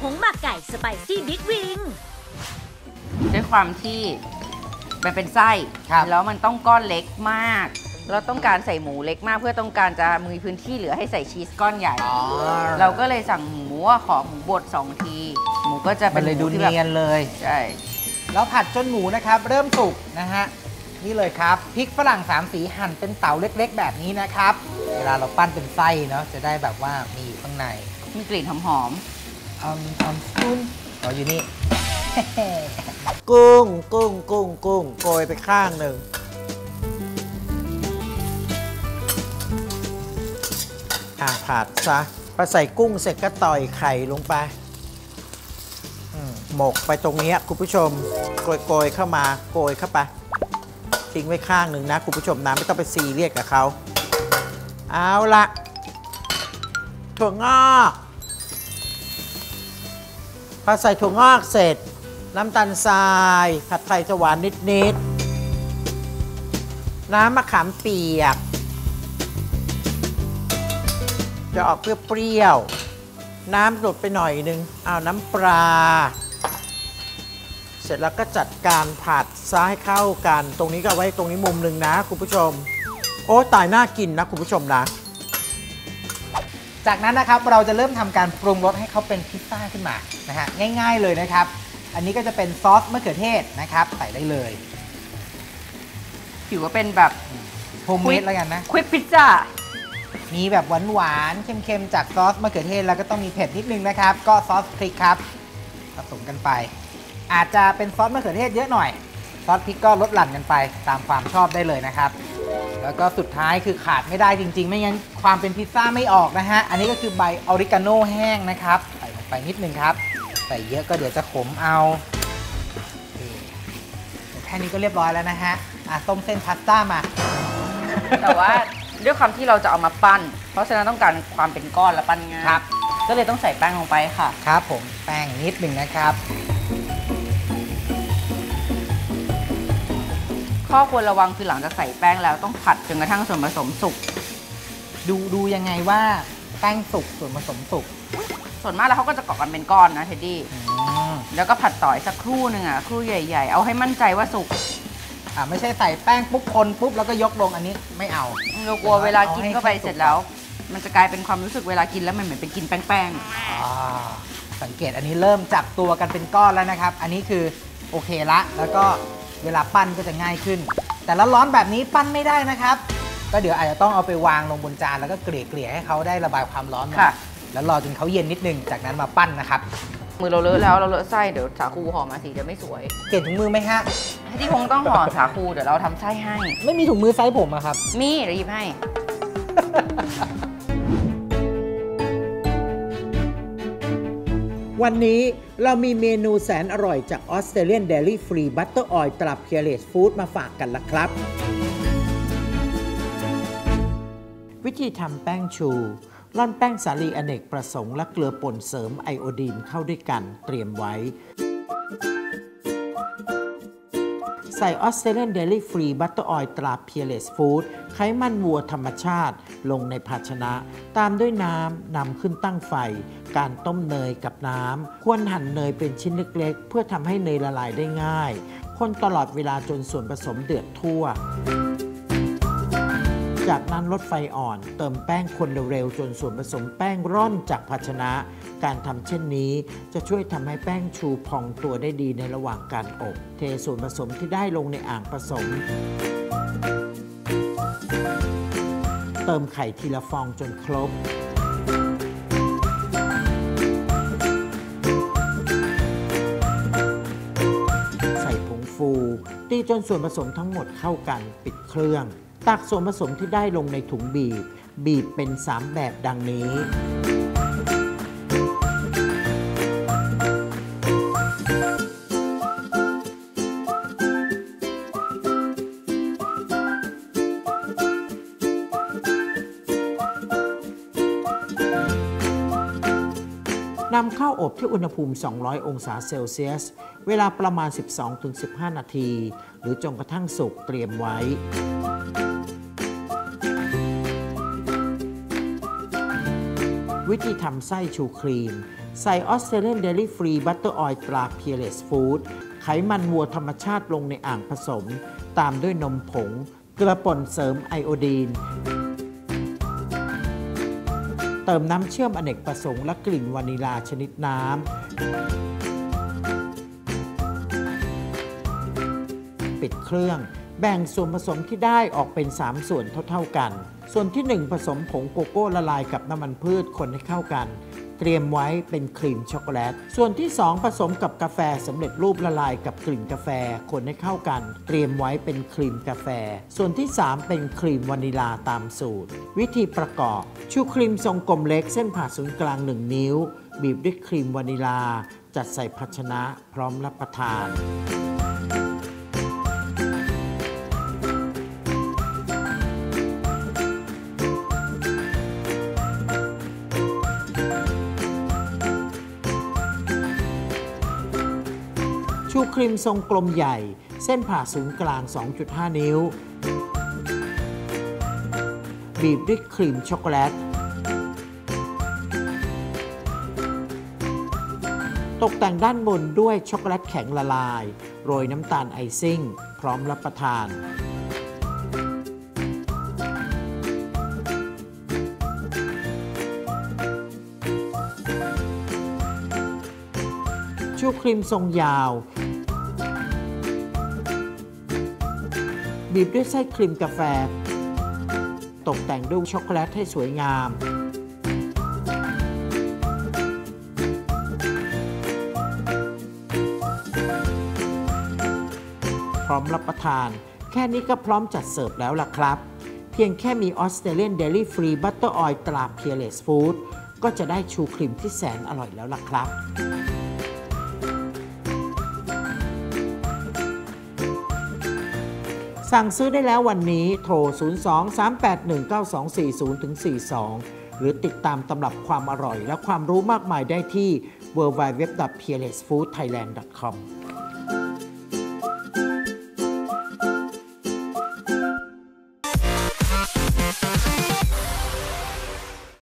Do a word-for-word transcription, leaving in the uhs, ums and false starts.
งหมักไก่สไปซี่บิ๊กวิงด้วยความที่มันเป็นไส้แล้วมันต้องก้อนเล็กมากเราต้องการใส่หมูเล็กมากเพื่อต้องการจะมีพื้นที่เหลือให้ใส่ชีสก้อนใหญ่เราก็เลยสั่งหมูว่าขอหมูบดสองทีหมูก็จะเป็นเลยดูเนียนเลยใช่แล้วผัดจนหมูนะครับเริ่มสุกนะฮะนี่เลยครับพริกฝรั่งสามสีหั่นเป็นเต๋าเล็กๆแบบนี้นะครับเวลาเราปั้นเป็นไส้เนาะจะได้แบบว่ามีอยู่ข้างในมีกลิ่นหอมๆอมอมกุ้งอ๋ออยู่นี่ กุ้งกุ้งกุ้งกุ้งโกยไปข้างหนึ่งอ่ะผัดซะพอใส่กุ้งเสร็จก็ต่อยไข่ลงไปหมกไปตรงนี้คุณผู้ชมโกยๆเข้ามาโกยเข้าไปทิ้งไว้ข้างหนึ่งนะคุณผู้ชมนะไม่ต้องไปซีเรียสกับเขาเอาละถั่วงอกพอใส่ถั่วงอกเสร็จน้ำตาลทรายผัดไทยจะหวานนิดๆน้ำมะขามเปียกจะออกเปรี้ยวๆน้ำหลดไปหน่อยนึงเอาน้ำปลาเสร็จแล้วก็จัดการผัดซะให้เข้ากันตรงนี้ก็ไว้ตรงนี้มุมหนึ่งนะคุณผู้ชมโอ้ตายน่ากินนะคุณผู้ชมนะจากนั้นนะครับเราจะเริ่มทำการปรุงรสให้เขาเป็นพิซซ่าขึ้นมานะฮะง่ายๆเลยนะครับอันนี้ก็จะเป็นซอสมะเขือเทศนะครับใส่ได้เลยถือว่าเป็นแบบโฮมเมดแล้วกันนะควิกพิซซ่ามีแบบหวานๆเค็มๆจากซอสมะเขือเทศแล้วก็ต้องมีเผ็ดนิดนึงนะครับก็ซอสพริกครับผสมกันไปอาจจะเป็นซอสมะเขือเทศเยอะหน่อยซอสพริกก็ลดหลั่นกันไปตามความชอบได้เลยนะครับแล้วก็สุดท้ายคือขาดไม่ได้จริงๆไม่งั้นความเป็นพิซซ่าไม่ออกนะฮะอันนี้ก็คือใบออริกาโน่แห้งนะครับใส่ลงไปนิดนึงครับใส่เยอะก็เดี๋ยวจะขมเอาแค่นี้ก็เรียบร้อยแล้วนะฮะอ่ะต้มเส้นพาสต้ามาแต่ว่าด้วยความที่เราจะเอามาปั้นเพราะฉะนั้นต้องการความเป็นก้อนและปั้นง่ายครับก็เลยต้องใส่แป้งลงไปค่ะครับผมแป้งนิดหนึ่งนะครับข้อควรระวังคือหลังจากใส่แป้งแล้วต้องผัดจนกระทั่งส่วนผสมสุกดูดูยังไงว่าแป้งสุกส่วนผสมสุกส่วนมากแล้วเขาก็จะเกาะกันเป็นก้อนนะเท็ดดี้แล้วก็ผัดต่ออีกสักครู่หนึ่งอ่ะครู่ใหญ่ๆเอาให้มั่นใจว่าสุกอ่าไม่ใช่ใส่แป้งปุ๊บคนปุ๊บแล้วก็ยกลงอันนี้ไม่เอาเรากลัวเวลากินเข้าไปเสร็จแล้วมันจะกลายเป็นความรู้สึกเวลากินแล้วมันเหมือนเป็นกินแป้งๆสังเกตอันนี้เริ่มจับตัวกันเป็นก้อนแล้วนะครับอันนี้คือโอเคละแล้วก็เวลาปั้นก็จะง่ายขึ้นแต่ละร้อนแบบนี้ปั้นไม่ได้นะครับก็เดี๋ยวอาจจะต้องเอาไปวางลงบนจานแล้วก็เกลี่ยเกลี่ยให้เขาได้ระบายความร้อนมาแล้วรอจนเขาเย็นนิดนึงจากนั้นมาปั้นนะครับมือเราเลอะแล้วเราเลอะไส้เดี๋ยวสาคูห่อมาสีจะไม่สวยเปลี่ยนถุงมือไหมฮะที่คงต้องห่อสาคูเดี๋ยวเราทำไส้ให้ไม่มีถุงมือไซส์ผมอะครับมีเดี๋ยวหยิบให้วันนี้เรามีเมนูแสนอร่อยจาก Australian Dairy Free Butter Oil ตรา Peerless Food มาฝากกันละครับวิธีทำแป้งชูร่อนแป้งสาลีอเนกประสงค์และเกลือป่นเสริมไอโอดีนเข้าด้วยกันเตรียมไว้ใส่ Australian Dairy Free Butter Oil ตรา Peerless Food ไขมันวัวธรรมชาติลงในภาชนะตามด้วยน้ำนำขึ้นตั้งไฟการต้มเนยกับน้ำควรหั่นเนยเป็นชิ้นเล็กๆเพื่อทำให้เนยละลายได้ง่ายคนตลอดเวลาจนส่วนผสมเดือดทั่วจากนั้นลดไฟอ่อนเติมแป้งคนเร็วๆจนส่วนผสมแป้งร่อนจากภาชนะการทำเช่นนี้จะช่วยทำให้แป้งชูพองตัวได้ดีในระหว่างการอบเทส่วนผสมที่ได้ลงในอ่างผสมเติมไข่ทีละฟองจนครบใส่ผงฟูตีจนส่วนผสมทั้งหมดเข้ากันปิดเครื่องตักส่วนผสมที่ได้ลงในถุงบีบบีบเป็นสามแบบดังนี้ นำเข้าอบที่อุณหภูมิสองร้อยองศาเซลเซียสเวลาประมาณ สิบสองถึงสิบห้า นาทีหรือจนกระทั่งสุกเตรียมไว้วิธีทำไส้ชูครีมใส่ออสเตรเลียนเดลี่ฟรีบัตเตอร์ออยล์ตรา Peerless Food ไขมันวัวธรรมชาติลงในอ่างผสมตามด้วยนมผงเกลือป่นเสริมไอโอดีนเติมน้ำเชื่อมอเนกประสงค์และกลิ่นวานิลาชนิดน้ำปิดเครื่องแบ่งส่วนผสมที่ได้ออกเป็นสามส่วนเท่าๆกันส่วนที่หนึ่งผสมผงโกโก้ละลายกับน้ำมันพืชคนให้เข้ากันเตรียมไว้เป็นครีมช็อกโกแลตส่วนที่สองผสมกับกาแฟสำเร็จรูปละลายกับกลิ่นกาแฟคนให้เข้ากันเตรียมไว้เป็นครีมกาแฟส่วนที่สามเป็นครีมวานิลาตามสูตรวิธีประกอบชูครีมทรงกลมเล็กเส้นผ่าศูนย์กลางหนึ่งนิ้วบีบด้วยครีมวานิลาจัดใส่ภาชนะพร้อมรับประทานชูครีมทรงกลมใหญ่เส้นผ่าศูนย์กลาง สองจุดห้า นิ้วบีบด้วยครีมช็อกโกแลตตกแต่งด้านบนด้วยช็อกโกแลตแข็งละลายโรยน้ำตาลไอซิ่งพร้อมรับประทานชูครีมทรงยาวบีบด้วยไส้ครีมกาแฟตกแต่งด้วยช็อกโกแลตให้สวยงามพร้อมรับประทานแค่นี้ก็พร้อมจัดเสิร์ฟแล้วล่ะครับเพียงแค่มีออสเตรเลียนเดลี่ฟรีบัตเตอร์ออยล์ตรา Peerless Food ก็จะได้ชูครีมที่แสนอร่อยแล้วล่ะครับสั่งซื้อได้แล้ววันนี้โทร ศูนย์ สอง สาม แปด หนึ่ง เก้า สอง สี่ ศูนย์ สี่ สอง หรือติดตามตำรับความอร่อยและความรู้มากมายได้ที่ ดับเบิลยู ดับเบิลยู ดับเบิลยู ดอท พี ย แอล เอส ฟู้ด ไทยแลนด์ ดอท คอม